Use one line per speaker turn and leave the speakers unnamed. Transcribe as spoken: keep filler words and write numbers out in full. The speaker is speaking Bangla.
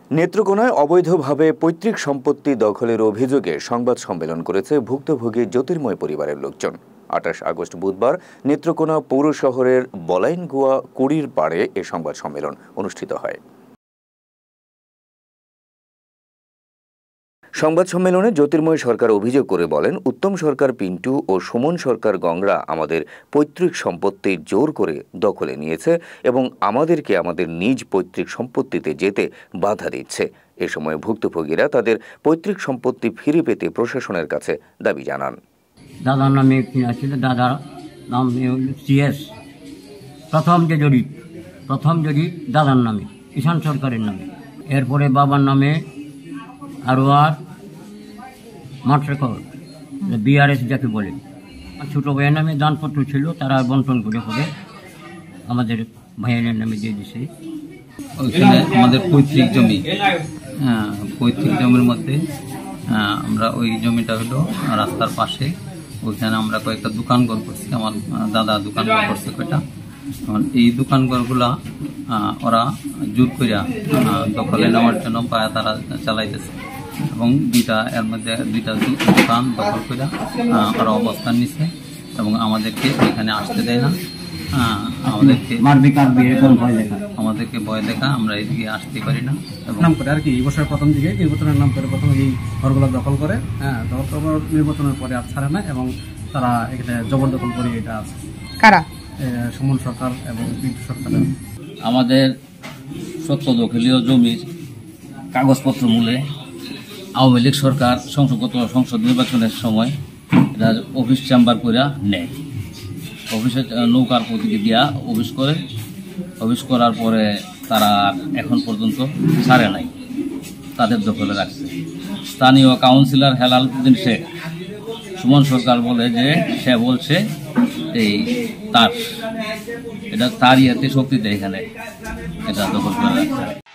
নেত্রকোনায় অবৈধভাবে পৈতৃক সম্পত্তি দখলের অভিযোগে সংবাদ সম্মেলন করেছে ভুক্তভোগী জ্যোতির্ময় পরিবারের লোকজন। আঠাশ আগস্ট বুধবার নেত্রকোনা পৌর শহরের বলাইনগুয়া কুড়ির পাড়ে এ সংবাদ সম্মেলন অনুষ্ঠিত হয়। সংবাদ সম্মেলনে জ্যোতির্ময় সরকার অভিযোগ করে বলেন, উত্তম সরকার পিন্টু ও সুমন সরকার গংরা আমাদের পৈতৃক সম্পত্তি জোর করে দখলে নিয়েছে এবং আমাদেরকে আমাদের নিজ পৈতৃক সম্পত্তিতে যেতে বাধা দিচ্ছে। এ সময় ভুক্তভোগীরা তাদের পৈতৃক সম্পত্তি ফিরে পেতে প্রশাসনের কাছে দাবি জানান।
দাদার নামে কিনা ছিল, দাদার নাম সিএস প্রথম যে জরিপ প্রথম জরিপ দাদার নামে, ঈশান সরকারের নামে, এরপরে বাবার নামে আরোয়ার মাঠরেকর বিআরএস যাকে বলে, ছোটো ভাইয়ের নামে দানপত্র ছিল, তারা বন্টন করে করে আমাদের ভাইয়ের নামে দিয়ে দিছে।
ওইখানে আমাদের পৈতৃক জমি, হ্যাঁ পৈতৃক জমির মধ্যে আমরা ওই জমিটা হলো রাস্তার পাশে, ওইখানে আমরা কয়েকটা দোকানঘর করছি, আমার দাদা দোকানঘর করছে কয়টা। এই দোকানঘরগুলা ওরা জোর করিয়া দখলে নেওয়ার জন্য পায়া তারা চালাইতেছে এবং দুইটা এর মধ্যে দুইটা দোকান দখল করিয়া ওরা অবস্থান নিচ্ছে এবং আমাদেরকে এখানে আসতে দেয় না, আমাদেরকে আমাদেরকে ভয় দেখা আমরা এদিকে আসতে পারি না।
নাম করে আর কি এই বছরের প্রথম দিকে নির্বাচনের নাম করে প্রথমে এই ঘরগুলো দখল করে, হ্যাঁ তারপর নির্বাচনের পরে আর ছাড়ে না এবং তারা এখানে জবরদখল করে এটা আছে।
কারা?
সুমন সরকার এবং পিন্টু সরকার।
আমাদের সত্য দখলীয় জমির কাগজপত্র মূলে আওয়ামী লীগ সরকার সংসদ সংসদ নির্বাচনের সময় এটা অফিস চেম্বার করে নেয়, অফিসে নৌকার প্রতীকে দিয়া অফিস করে, অফিস করার পরে তারা এখন পর্যন্ত ছাড়ে নাই, তাদের দখলে রাখছে। স্থানীয় কাউন্সিলর হেলাল উদ্দিন শেখ সুমন সরকার বলে যে সে বলছে এই তার এটা তার ইয়েতে শক্তিতে এখানে এটা দখল করে রাখছে।